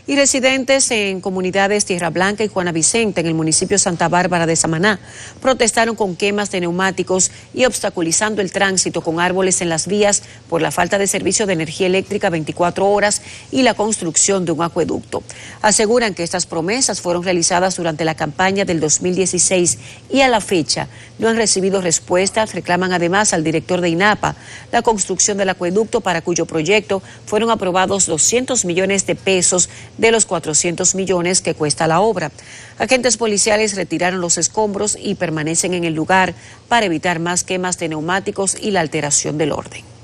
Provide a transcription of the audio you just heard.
Y residentes en comunidades Tierra Blanca y Juana Vicente, en el municipio Santa Bárbara de Samaná, protestaron con quemas de neumáticos y obstaculizando el tránsito con árboles en las vías por la falta de servicio de energía eléctrica 24 horas y la construcción de un acueducto. Aseguran que estas promesas fueron realizadas durante la campaña del 2016 y a la fecha no han recibido respuestas. Reclaman además al director de INAPA la construcción del acueducto, para cuyo proyecto fueron aprobados 200 millones de pesos de los 400 millones que cuesta la obra. Agentes policiales retiraron los escombros y permanecen en el lugar para evitar más quemas de neumáticos y la alteración del orden.